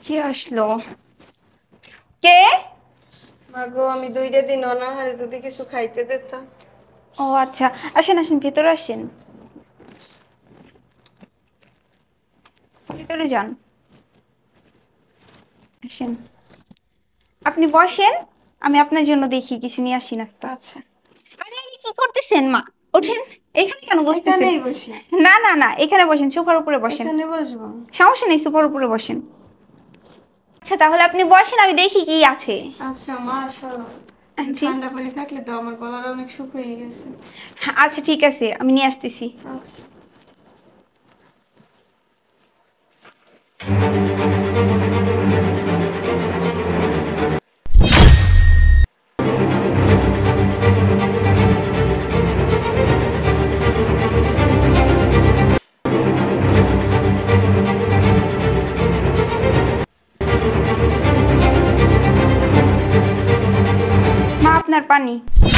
কে আসলো? কে? মাগো আমি 2টা দিন অনাহারে যদি কিছু খাইতে দিতাম। ও আচ্ছা, আসেন আসেন, ভেতরে আসেন, ভেতরে যান, আসেন। আপনি বসেন, আমি আপনার জন্য দেখি কিছু নিয়ে আসি নাস্তা। আচ্ছা, আরে আরে, কি করতেছেন মা? ওঠেন। এখানে কেন বসতেছেন? এখানেই বসি। না না না, এখানে বসেন, সোফার উপরে বসেন। এখানে বসবো। সমস্যা নেই, সোফার উপরে বসেন। আচ্ছা তাহলে আপনি বসেন, আমি দেখি কি আছে। আচ্ছা মা, সরো। জি। ঠান্ডা পানি থাকলে তো আমার গলার অনেক শুকিয়ে গেছে। আচ্ছা ঠিক আছে, আমি নিয়ে আসতেছি। আচ্ছা। মা আপনার পানি।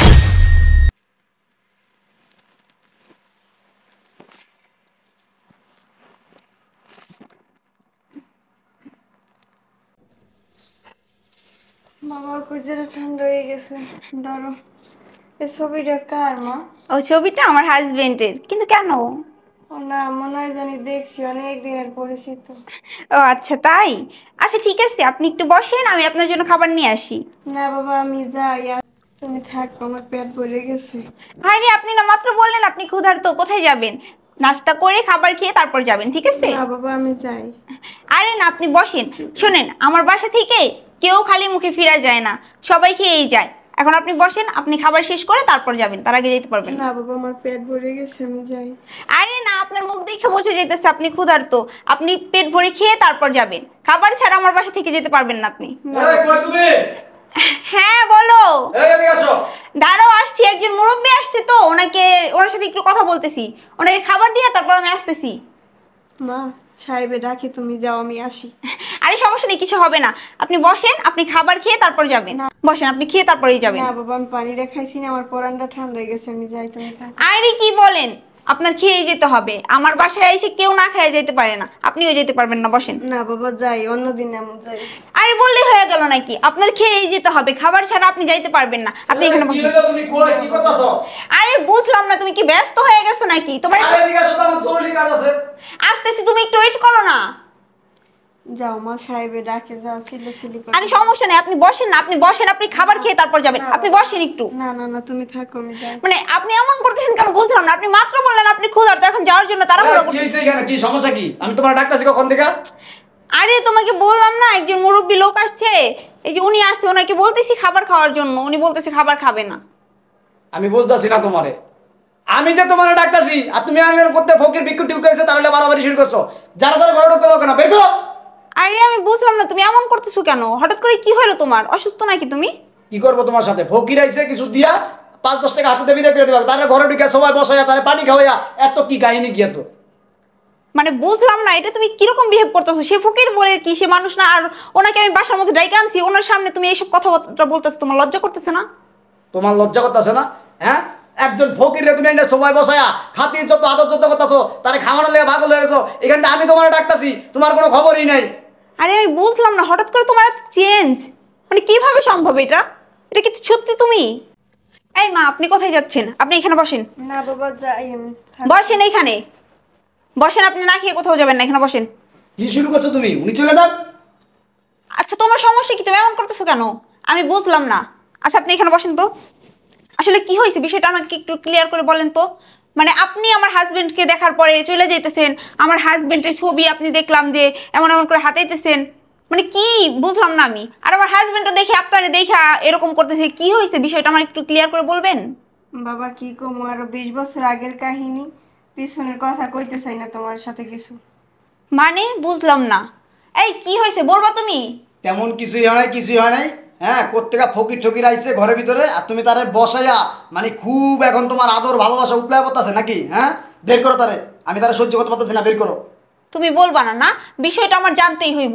বাবা কইজেরা ঠান্ডা হয়ে গেছে। ধরো। এই ছবিটা কার মা? ও ছবিটা আমার হাজবেন্ডের, কিন্তু কেন? ও না, মনে হয় জানি দেখছি, অনেক দিনের পরিচিত। ও আচ্ছা তাই। আচ্ছা ঠিক আছে, আপনি একটু বসেন, আমি আপনার জন্য খাবার নিয়ে আসি। না বাবা আমি যাই আর তুমি থাকো, আমার পেট ভরে গেছে। আরে আপনি না মাত্র বললেন আপনি ক্ষুধার্ত, কোথায় যাবেন? নাস্তা করে খাবার খেয়ে তারপর যাবেন, ঠিক আছে? না বাবা আমি যাই। আরে না, আপনি বসেন। শোনেন, আমার বাসা থেকে কেউ খালি মুখে ফিরা যায় না, সবাই খেয়েই যায়। এখন আপনি বসেন, আপনি খাবার শেষ করে তারপর যাবেন, তার আগে যেতে পারবেন না। না বাবা আমার পেট ভরে গেছে, আমি যাই। আরে না, আপনার মুখ দেখে বোঝা যেতেছে আপনি ক্ষুধার্ত। আপনি পেট ভরে খেয়ে তারপর যাবেন, খাবার ছাড়া আমার বাসা থেকে যেতে পারবেন না আপনি। এই কই তুমি? হ্যাঁ বলো। এই এদিকে আসো। দাঁড়াও, আসছি, একজন মুরব্বী আসছে তো, ওনার সাথে একটু কথা বলতেছি। ওনাকে খাবার দিয়ে তারপর আমি আসতেছি। মা, সাহেবে ডাকে, তুমি যাও, আমি আসি। আরে সমস্যা নেই, কিছু হবে না। আপনি বসেন, আপনি খাবার খেয়ে তারপর যাবেন। না। বসেন, আপনি খেয়ে তারপরেই যাবেন। না বাবা আমি পানিটা খাইছি না, আমার পরানটা ঠান্ডা হয়ে গেছে, আমি যাই, তুমি থাকো। আরে কি বলেন, আপনার খেয়ে যেতে হবে। আমার বাসায় এসে কেউ না খেয়ে যেতে পারে না, আপনিও যেতে পারবেন না, বসেন। না বাবা যাই, অন্যদিন আমি যাই। আরে বললেই হয়ে গেল নাকি? আপনার খেয়েই যেতে হবে, খাবার ছাড়া আপনি যাইতে পারবেন না, আপনি এখানে কি বসেন। হলো, তুমি কই কি করতেছো? আরে বুঝলাম না, তুমি কি ব্যস্ত হয়ে গেছো নাকি? তোমার আরে এদিকে আসো তো, আমার জরুরি কাজ আছে। আসতেছি, তুমি একটু ওয়েট করো না। যাও মা, সাহেবে ডাকে, যাও, সিলি আরে সমস্যা নেই, আপনি বসেন না, আপনি বসেন, আপনি খাবার খেয়ে তারপর যাবেন, আপনি বসেন একটু। না না না, তুমি থাকো, আমি যাই। মানে আপনি এমন করতেছেন কেন বুঝলাম না? আপনি মাত্র বললেন আপনি ক্ষুধার্ত, এখন যাওয়ার জন্য এই, তাড়াহুড়ো কি করতেছেন। হইছে এখানে? কি সমস্যা কি? আমি তোমার ডাকতেছি কখন থেকে? আরে তোমাকে বললাম না, একজন মুরব্বী লোক আসছে, এই যে উনি আসছে, ওনাকে বলতেছি খাবার খাওয়ার জন্য, উনি বলতেছে খাবার খাবে না। আমি বুঝতাছি না তোমারে। আমি যে তোমার ডাকতেছি আর তুমি আঙ্গেল করতে ফকির ভিক্ষু টিউ করেছে, তাহলে বাড়াবাড়ি শুরু করছো। যারা তারা ঘরে ঢুকতে দাও কেন? বের করো। আরে আমি বুঝলাম না, তুমি এমন করতেছো কেন? হঠাৎ করে কি হলো তোমার? অসুস্থ নাকি তুমি? কি করবো তোমার সাথে? ফকির আইছে কিছু দিয়া 5-10 টাকা হাতে বিদায় করে দিবা, তারা ঘরে ঢুকে সবাই বসাইয়া তারা পানি খাওয়াইয়া, এত কি কাহিনী কি এত? মানে বুঝলাম না, এটা তুমি কিরকম বিহেভ করতেছো? সে ফকির বলে কি, সে মানুষ না? আর ওনাকে আমি বাসার মধ্যে ডাইকে আনছি, ওনার সামনে তুমি এইসব কথাবার্তা বলতেছো, তোমার লজ্জা করতেছে না? তোমার লজ্জা করতেছে না? হ্যাঁ, একজন ফকির রে তুমি এনে সবাই বসায়া খাতির যত আদর যত করতেছো, তারে খাওয়ানোর লেগে ভাগ হয়ে গেছো। এখানে আমি তোমার ডাকতাছি, তোমার কোনো খবরই নাই। আরে আমি বুঝলাম না, হঠাৎ করে তোমার চেঞ্জ, মানে কিভাবে সম্ভব এটা? এটা কি সত্যি তুমি? এই মা, আপনি কোথায় যাচ্ছেন? আপনি এখানে বসেন। না বাবা যাই, আমি থাকো। বসেন এইখানে, বসেন, আপনি না খেয়ে কোথাও যাবেন না, এখানে বসেন। কি শুরু করছো তুমি? উনি চলে যান। আচ্ছা তোমার সমস্যা কি? তুমি এমন করতেছো কেন? আমি বুঝলাম না। আচ্ছা আপনি এখানে বসেন তো। আসলে কি হয়েছে বিষয়টা আমাকে একটু ক্লিয়ার করে বলেন তো। মানে আপনি আমার হাজবেন্ডকে দেখার পরে চলে যাইতেছেন, আমার হাজবেন্ডের ছবি আপনি দেখলাম যে এমন এমন করে হাতাইতেছেন, মানে কি বুঝলাম না আমি। আর আমার হাজবেন্ডও দেখে আপনারে দেখা এরকম করতেছে, কি হয়েছে বিষয়টা আমার একটু ক্লিয়ার করে বলবেন? বাবা কি কম, আরো 20 বছর আগের কাহিনী, পিছনের কথা কইতে চাই না তোমার সাথে কিছু। মানে বুঝলাম না। এই কি হয়েছে বলবা তুমি? তেমন কিছুই হয় নাই, কিছুই হয় নাই। হ্যাঁ, কোত্থেকা ফকির ঠকির আইছে ঘরের ভিতরে, আর তুমি তারে বসাইয়া মানে খুব এখন তোমার আদর ভালোবাসা উতলায় পড়তাছে নাকি? হ্যাঁ, বের করো তারে। আমি তারা সহ্য করতে পারতেছি না, বের করো। তুমি বলবা না? না, বিষয়টা আমার জানতেই হইব।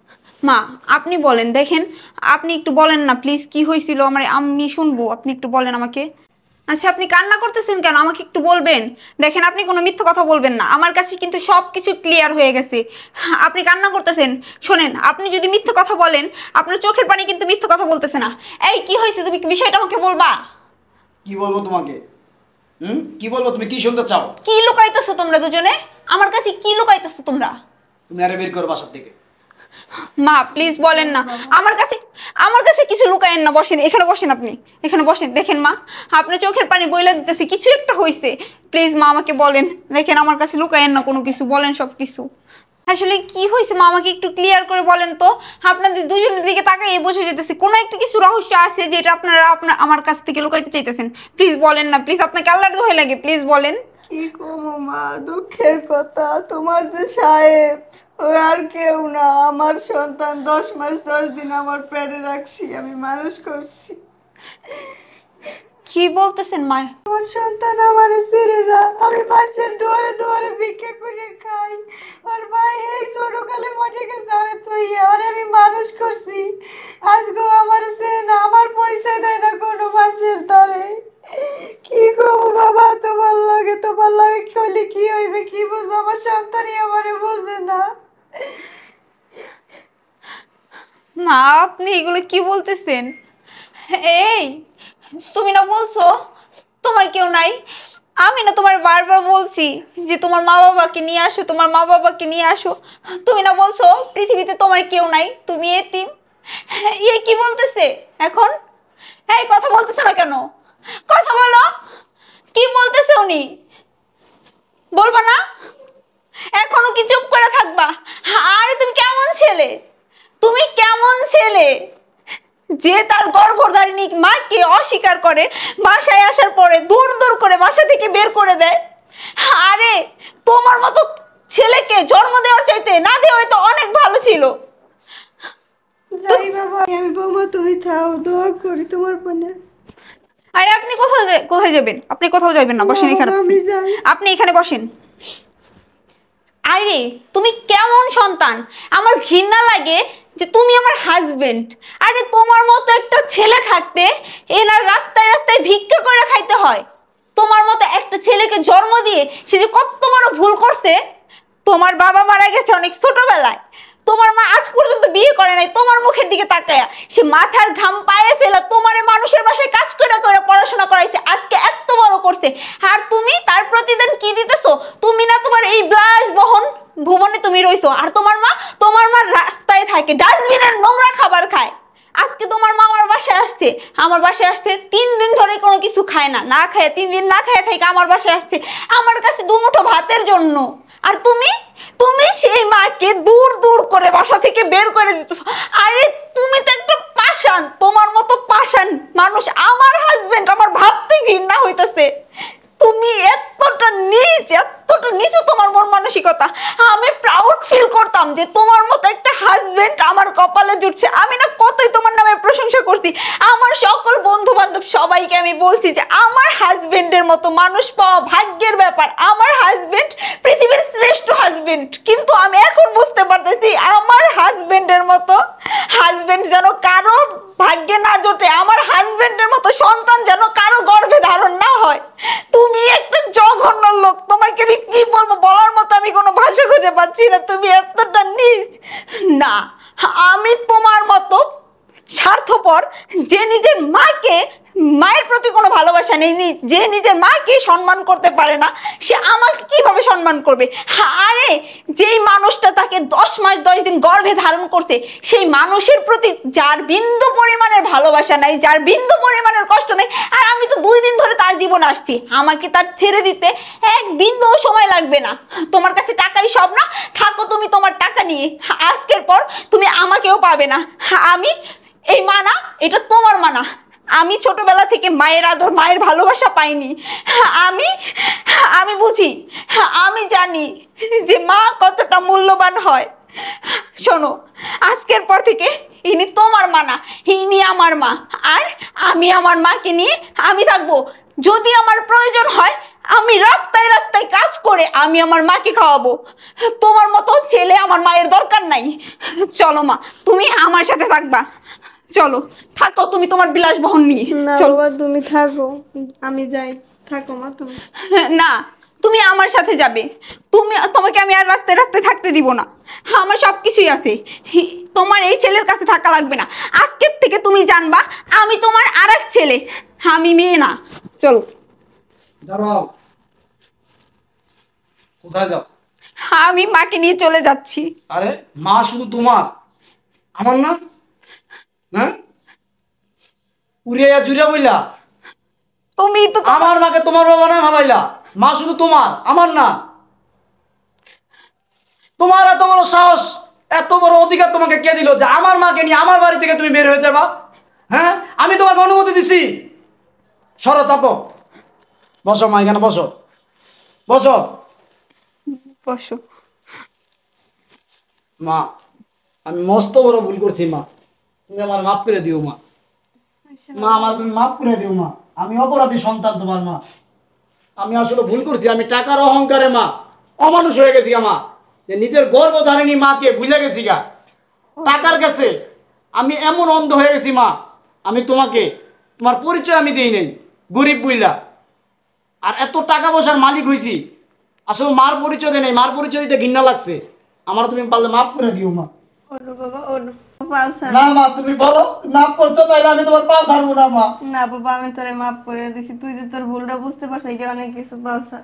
মা আপনি বলেন, দেখেন আপনি একটু বলেন না প্লিজ, কি হয়েছিল আমার, আমি শুনবো, আপনি একটু বলেন আমাকে। আচ্ছা আপনি কান্না করতেছেন কেন আমাকে একটু বলবেন? দেখেন আপনি কোনো মিথ্যা কথা বলবেন না, আমার কাছে কিন্তু সব কিছু ক্লিয়ার হয়ে গেছে। আপনি কান্না করতেছেন, শোনেন আপনি যদি মিথ্যা কথা বলেন আপনার চোখের পানি কিন্তু মিথ্যা কথা বলতেছে না। এই কি হয়েছে তুমি বিষয়টা আমাকে বলবা? কি বলবো তোমাকে? কি বলবো? তুমি কি শুনতে চাও? কি লুকাইতেছো তোমরা দুজনে? আমার কাছে কি লুকাইতেছো তোমরা? তুমি আরে বের করো বাসার থেকে। মা প্লিজ বলেন না, আমার কাছে কিছু লুকায়েন না। বসেন, এখানে বসেন, আপনি এখানে বসেন। দেখেন মা, আপনার চোখের পানি বইলা দিতেছে, কিছু একটা হয়েছে। প্লিজ মা আমাকে বলেন, দেখেন আমার কাছে লুকায়েন না কোনো কিছু, বলেন সব কিছু। আসলে কি হয়েছে মা আমাকে একটু ক্লিয়ার করে বলেন তো। আপনাদের দুজনের দিকে তাকাই বোঝা যেতেছে কোনো একটা কিছু রহস্য আছে যেটা আপনারা আমার কাছ থেকে লুকাইতে চাইতেছেন। প্লিজ বলেন না, প্লিজ আপনাকে আল্লাহর দোহাই লাগে, প্লিজ বলেন। কি কমো মা, দুঃখের কথা। তোমার যে সাহেব, ও আর কেউ না। আমার সন্তান 10 মাস 10 দিন আমার পেটে রাখছি, আমি মানুষ করছি। কি বলতেছেন মা? আমার সন্তান আমার ছেড়ে না, আমি মানুষের দুয়ারে দুয়ারে ভিক্ষা করে খাই। আর ভাই এই ছোটকালে মরে গেছে, আরে তুই আর আমি মানুষ করছি। আজকেও আমার ছেড়ে না, আমার পরিচয় দেয় না কোনো মানুষের দ্বারে। কি করবো বাবা, তোমার লাগে খেলে কি হইবে, কি বুঝবো? আমার সন্তানই আমারে বোঝে না। মা আপনি এগুলো কি বলতেছেন? এই তুমি না বলছো তোমার কেউ নাই? আমি না তোমার বারবার বলছি যে তোমার মা বাবাকে নিয়ে আসো, তোমার মা বাবাকে নিয়ে আসো। তুমি না বলছো পৃথিবীতে তোমার কেউ নাই, তুমি এতিম। এ কি বলতেছে এখন? এই কথা বলতেছো না কেন? কথা বলো, কি বলতেছে উনি? বলবা না? এখনো কি চুপ করে থাকবা? আরে তুমি কেমন ছেলে, তুমি কেমন ছেলে যে তার গর্ভধারিণী মাকে অস্বীকার করে, বাসায় আসার পরে দূর দূর করে বাসা থেকে বের করে দেয়। আরে তোমার মতো ছেলেকে জন্ম দেওয়ার চাইতে না দেওয়াই তো অনেক ভালো ছিল। যাই বাবা, আমি বৌমা তুমি থাও, দোয়া করি তোমার পানে। আরে আপনি কোথায় যাবেন? আপনি কোথাও যাবেন না, বসেন এখানে। আমি যাই। আপনি এখানে বসেন। আরে তুমি কেমন সন্তান, আমার ঘৃণা লাগে যে তুমি আমার হাজবেন্ড। আরে তোমার মতো একটা ছেলে থাকতে এনার রাস্তায় রাস্তায় ভিক্ষা করে খাইতে হয়। তোমার মতো একটা ছেলেকে জন্ম দিয়ে সে যে কত বড় ভুল করছে। তোমার বাবা মারা গেছে অনেক ছোটবেলায়, তোমার মা আজ পর্যন্ত বিয়ে করে নাই। তোমার মুখের দিকে তাকায়া সে মাথার ঘাম পায়ে ফেলা তোমারে মানুষের বাসায় কাজ করে করে পড়াশোনা করাইছে, আজকে এত বড় করছে। আর তুমি তার প্রতিদান কি দিতেছো? তুমি না তোমার এই বিলাস বহন ভুবনে তুমি রইছো, আর তোমার মা রাস্তায় থাকে, ডাস্টবিনের নোংরা খাবার খায়। আজকে তোমার মা আমার বাসায় আসছে, আমার বাসায় আসছে 3 দিন ধরে কোনো কিছু খায় না, না খায় 3 দিন না খায় থেকে আমার বাসায় আসছে আমার কাছে 2 মুঠো ভাতের জন্য। আর তুমি সেই মাকে দূর দূর করে বাসা থেকে বের করে দিতেছ। আরে তুমি তো একটা পাষাণ, তোমার মতো পাষাণ মানুষ আমার হাজবেন্ড আমার ভাবতে ঘৃণা হইতেছে। তুমি এতটা নিচু তোমার মন মানসিকতা। আমি প্রাউড ফিল করতাম যে তোমার মতো একটা হাজবেন্ড আমার কপালে জুটছে। আমি না কতই তোমার নামে প্রশংসা করছি, আমার সকল বন্ধু বান্ধব সবাইকে আমি বলছি যে আমার হাজবেন্ডের মতো মানুষ পাওয়া ভাগ্যের ব্যাপার। আমার হাজবেন্ড পৃথিবীর শ্রেষ্ঠ হাজবেন্ড, কিন্তু আমি এখন বুঝতে পারতেছি আমার হাজবেন্ডের মতো হাজবেন্ড যেন কারো ভাগ্যে না জোটে, আমার হাজবেন্ডের মতো সন্তান যেন কারো গর্ভে ধারণ না হয়। তুমি একটা জঘন্য লোক, তোমাকে আমি কি বলবো, বলার মতো আমি কোনো ভাষা খুঁজে পাচ্ছি না। তুমি এতটা নিচ না, আমি তোমার মতো স্বার্থপর যে নিজের মায়ের প্রতি কোনো ভালোবাসা নেই, যে নিজের মাকে সম্মান করতে পারে না, সে আমাকে কিভাবে সম্মান করবে? আরে যেই মানুষটা তাকে 10 মাস 10 দিন গর্ভে ধারণ করছে, সেই মানুষের প্রতি যার বিন্দু পরিমাণের ভালোবাসা নাই, যার বিন্দু পরিমাণের কষ্ট নাই, আর আমি তো 2 দিন ধরে তার জীবন আসছি, আমাকে তার ছেড়ে দিতে 1 বিন্দুও সময় লাগবে না। তোমার কাছে টাকাই সব না, থাকো তুমি তোমার টাকা নিয়ে, আজকের পর তুমি আমাকেও পাবে না। আমি এই মানা, এটা তোমার মানা। আমি ছোটবেলা থেকে মায়ের আদর মায়ের ভালোবাসা পাইনি। আমি বুঝি, আমি জানি যে মা কতটা মূল্যবান হয়। শোনো, আজকের পর থেকে ইনি তোমার মা না, ইনি আমার মা। আর আমি আমার মাকে নিয়ে আমি থাকবো। যদি আমার প্রয়োজন হয় আমি রাস্তায় রাস্তায় কাজ করে আমি আমার মাকে খাওয়াবো। তোমার মতো ছেলে আমার মায়ের দরকার নাই। চলো মা, তুমি আমার সাথে থাকবা, চলো থাকো তুমি তোমার বিলাসবহন নিয়ে না চলো। বাবা তুমি থাকো, আমি যাই। থাকো মা তুমি। না তুমি আমার সাথে যাবে, তোমাকে আমি আর রাস্তায় রাস্তায় থাকতে দিব না। আমার সব কিছুই আছে, তোমার এই ছেলের কাছে থাকা লাগবে না। আজকের থেকে তুমি জানবা আমি তোমার আরেক ছেলে, আমি মেয়ে না। চলো। দাঁড়াও, কোথায় যাও? আমি মাকে নিয়ে চলে যাচ্ছি। আরে মা শুধু তোমার, আমার না? হ্যাঁ, উড়িয়া জুড়িয়া বইলা তুমি তো আমার মাকে তোমার বাবা না ভালাইলা। মা শুধু তোমার, আমার না। তোমার এত বড় সাহস, এত বড় অধিকার তোমাকে কে দিল যে আমার মাকে নিয়ে আমার বাড়ি থেকে তুমি বের হয়ে যাবা? হ্যাঁ, আমি তোমাকে অনুমতি দিছি। সরো, চাপো, বসো মা, এখানে বসো, বসো। বসো। মা, আমি মস্ত বড় ভুল করছি মা, তুমি আমার মাফ করে দিও মা। মা, আমার তুমি মাফ করে দিও মা, আমি অপরাধী সন্তান তোমার মা। আমি আসলে ভুল করছি, আমি টাকার অহংকারে মা অমানুষ হয়ে গেছি মা, যে নিজের গর্ভধারিণী মাকে ভুলে গেছি গা টাকার কাছে। আমি এমন অন্ধ হয়ে গেছি মা, আমি তোমাকে তোমার পরিচয় আমি দিই নেই, গরিব বুইলা। আর এত টাকা পয়সার মালিক হয়েছি, আসলে মার পরিচয় দেয় নাই, মার পরিচয় দিতে ঘৃণা লাগছে আমার। তুমি পারলে মাফ করে দিও মা। ওঠো বাবা, ওঠো। পাও ছাড়। না মা, তুমি বলো মাফ করছো, তাইলে আমি তোমার পা ছাড়বো না মা। না বাবা, আমি তোরে মাফ করে দিছি। তুই যে তোর ভুলটা বুঝতে পারছিস, এটা অনেক কিছু। পাও ছাড়।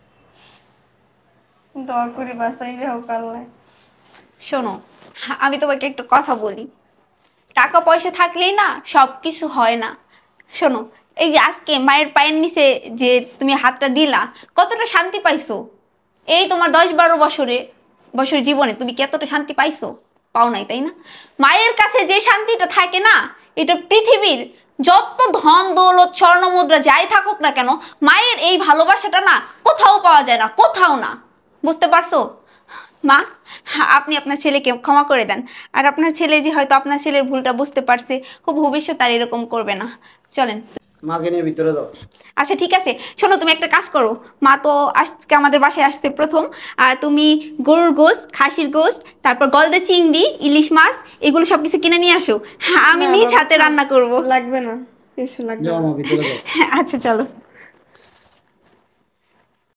দোয়া করি বাসাই রেও কাল্লাই। শোনো, আমি তোমাকে একটা কথা বলি, টাকা পয়সা থাকলেই না সব কিছু হয় না। শোনো, এই যে আজকে মায়ের পায়ের নিচে যে তুমি হাতটা দিলা, কতটা শান্তি পাইছো? এই তোমার 10-12 বছরের জীবনে তুমি কি এতটা শান্তি পাইছো? পাও নাই, তাই না? মায়ের কাছে যে শান্তিটা থাকে না, এটা পৃথিবীর যত ধন দৌলত স্বর্ণ মুদ্রা যাই থাকুক না কেন, মায়ের এই ভালোবাসাটা না কোথাও পাওয়া যায় না, কোথাও না। বুঝতে পারছো মা? আপনি আপনার ছেলেকে ক্ষমা করে দেন। আর আপনার ছেলে যে হয়তো আপনার ছেলের ভুলটা বুঝতে পারছে, খুব ভবিষ্যৎ আর এরকম করবে না। চলেন। মাকে নিয়ে ভিতরে যাও। আচ্ছা ঠিক আছে, শোনো তুমি একটা কাজ করো, মা তো আজকে আমাদের বাসায় আসছে প্রথম, আর তুমি গরুর গোশত, খাসির গোশত, তারপর গলদা চিংড়ি, ইলিশ মাছ, এগুলো সব কিছু কিনে নিয়ে আসো। আমি না নিজ বাবা, হাতে রান্না করব। লাগবে না, কিছু লাগবে যাও না। মা, ভিতরে যাও। আচ্ছা চলো।